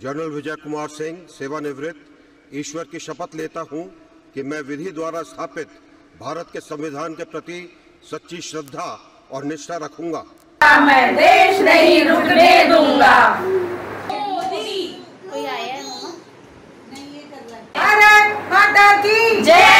General Vijay Kumar Singh, सेवानिवृत्त, ईश्वर की शपथ लेता हूं कि मैं विधि द्वारा स्थापित भारत के संविधान के प्रति सच्ची श्रद्धा और निष्ठा रखूंगा। मैं देश नहीं रुकने दूंगा। कोई आया है मामा? भारत माता की जय।